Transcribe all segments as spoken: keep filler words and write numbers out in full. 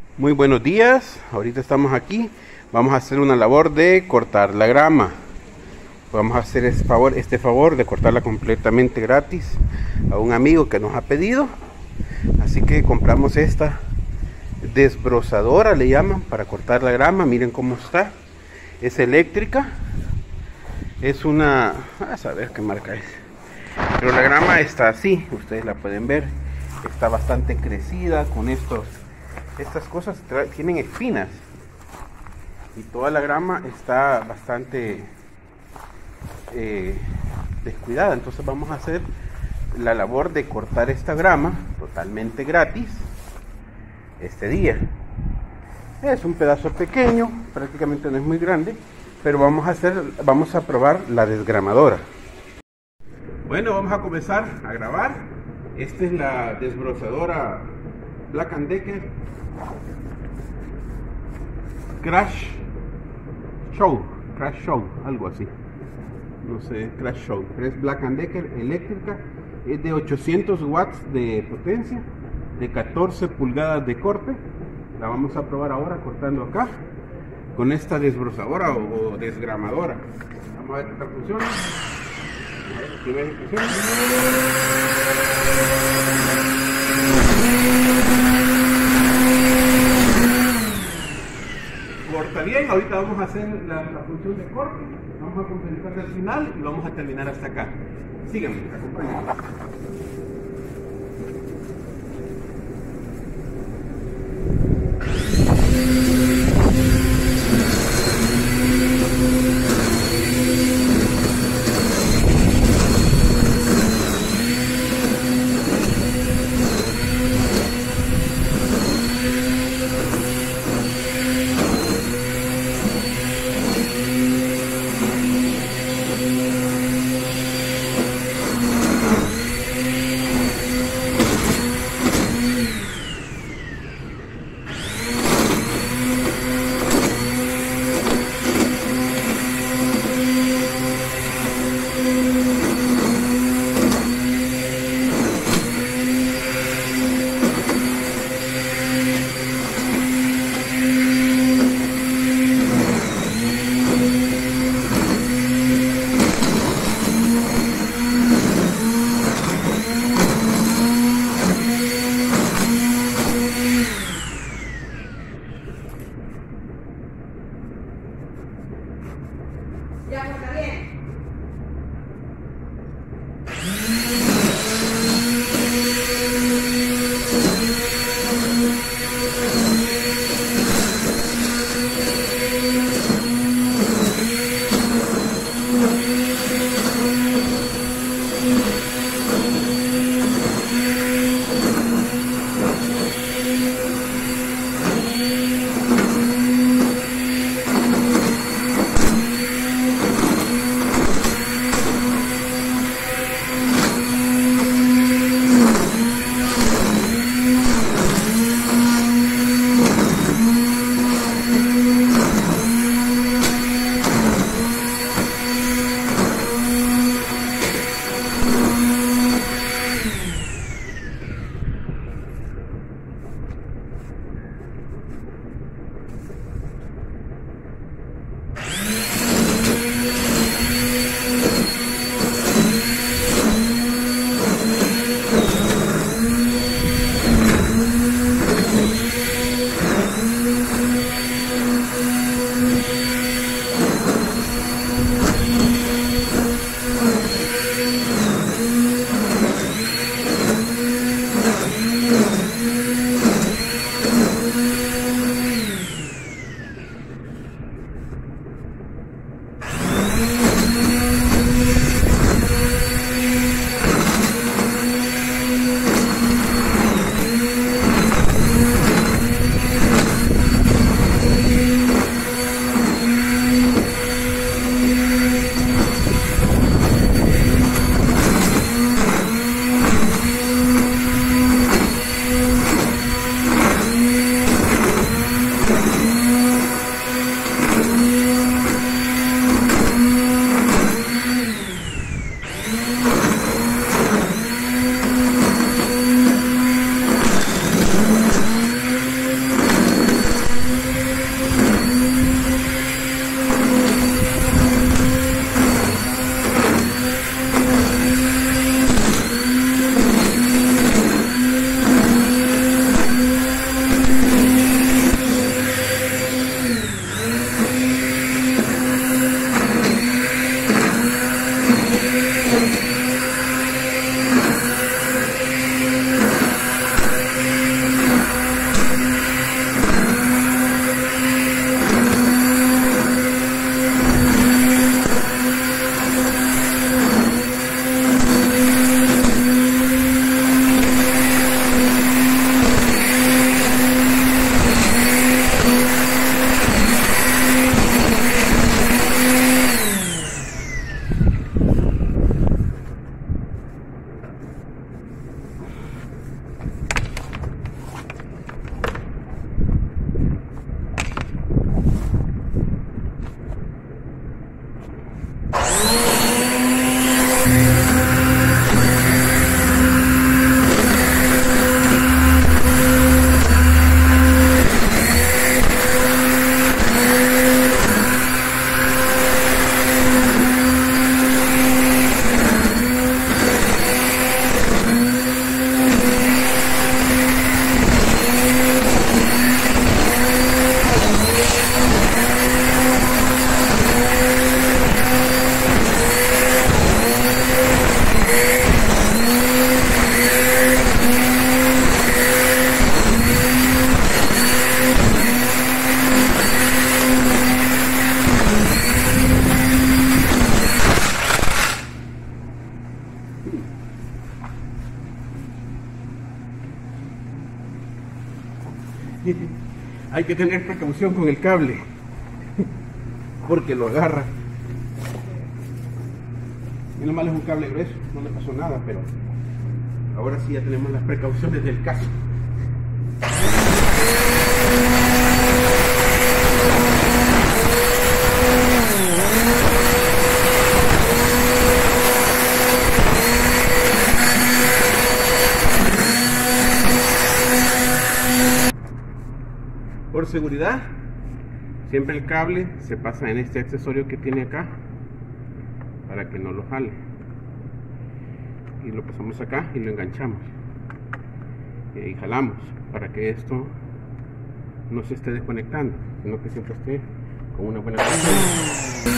Muy buenos días, ahorita estamos aquí, vamos a hacer una labor de cortar la grama. Vamos a hacer este favor, este favor de cortarla completamente gratis a un amigo que nos ha pedido. Así que compramos esta desbrozadora, le llaman, para cortar la grama. Miren cómo está, es eléctrica, es una, a saber qué marca es, pero la grama está así, ustedes la pueden ver, está bastante crecida con estos Estas cosas tienen espinas y toda la grama está bastante eh, descuidada. Entonces vamos a hacer la labor de cortar esta grama totalmente gratis este día. Es un pedazo pequeño, prácticamente no es muy grande, pero vamos a hacer, vamos a probar la desgramadora. Bueno, vamos a comenzar a grabar. Esta es la desbrozadora Black and Decker Crash Show, Crash Show, algo así, no sé, Crash Show, pero es Black and Decker eléctrica, es de ochocientos watts de potencia, de catorce pulgadas de corte. La vamos a probar ahora cortando acá con esta desbrozadora o, o desgramadora. Vamos a ver qué tal funciona. A ver, primera impresión. Corta bien, ahorita vamos a hacer la, la función de corte, vamos a completar al final y vamos a terminar hasta acá. Síganme, acompáñenme. Hay que tener precaución con el cable porque lo agarra. Menos mal es un cable grueso, no le pasó nada, pero ahora sí ya tenemos las precauciones del caso. Por seguridad, siempre el cable se pasa en este accesorio que tiene acá para que no lo jale, y lo pasamos acá y lo enganchamos y ahí jalamos para que esto no se esté desconectando, sino que siempre esté con una buena conexión.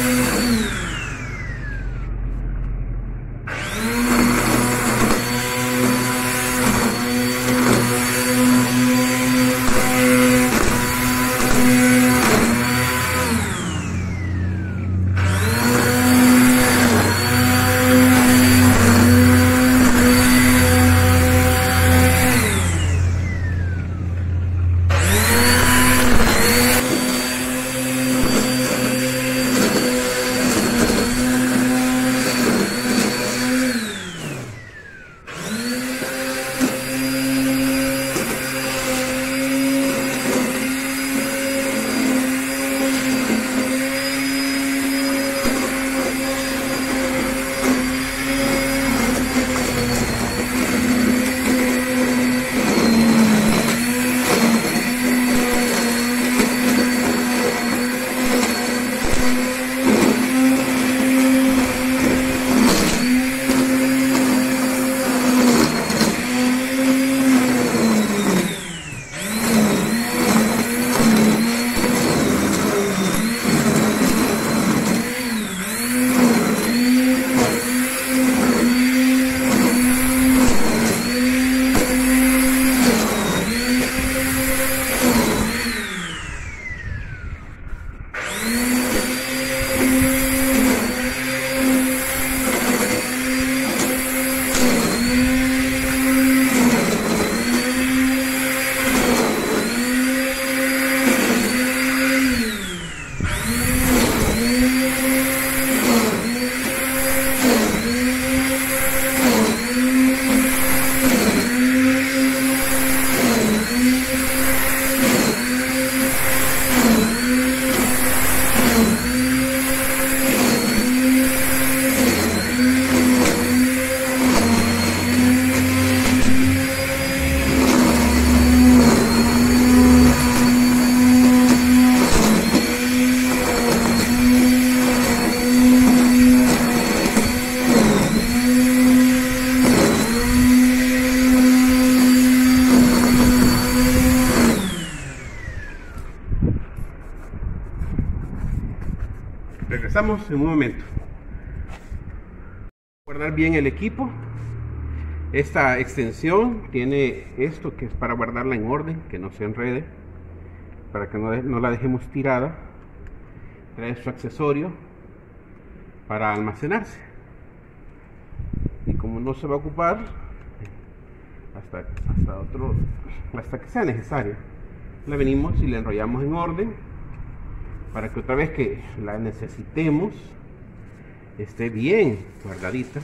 Regresamos en un momento. Guardar bien el equipo. Esta extensión tiene esto que es para guardarla en orden, que no se enrede, para que no, de, no la dejemos tirada. Trae su accesorio para almacenarse, y como no se va a ocupar hasta, hasta, otro, hasta que sea necesario, la venimos y la enrollamos en orden para que otra vez que la necesitemos esté bien guardadita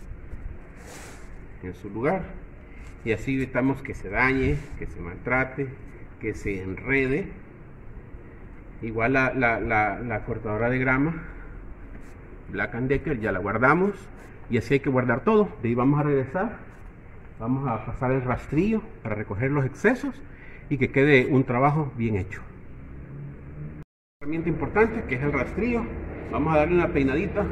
en su lugar, y así evitamos que se dañe, que se maltrate, que se enrede. Igual la, la, la, la cortadora de grama Black and Decker ya la guardamos, y así hay que guardar todo. De ahí vamos a regresar, vamos a pasar el rastrillo para recoger los excesos y que quede un trabajo bien hecho. Herramienta importante que es el rastrillo. Vamos a darle una peinadita.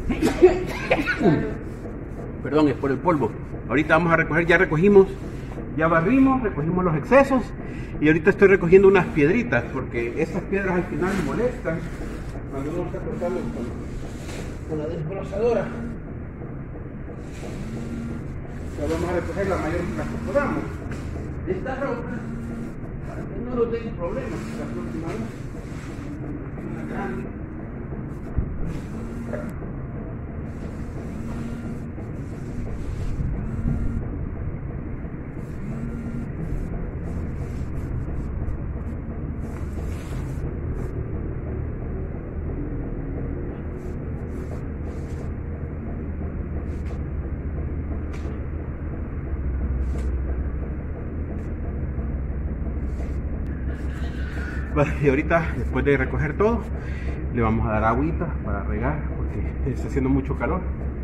Perdón, es por el polvo. Ahorita vamos a recoger, ya recogimos Ya barrimos, recogimos los excesos y ahorita estoy recogiendo unas piedritas porque estas piedras al final me molestan cuando uno está cortando con, con la desbrozadora. Ya vamos a recoger la mayor que las podamos. Esta roca, para que no nos den problemas la próxima vez. Una grande. Y ahorita, después de recoger todo, le vamos a dar agüita para regar porque está haciendo mucho calor.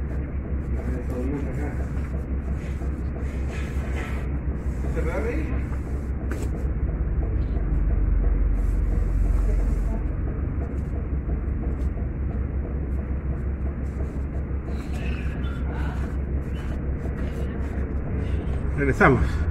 ¿Se ve ahí? Regresamos.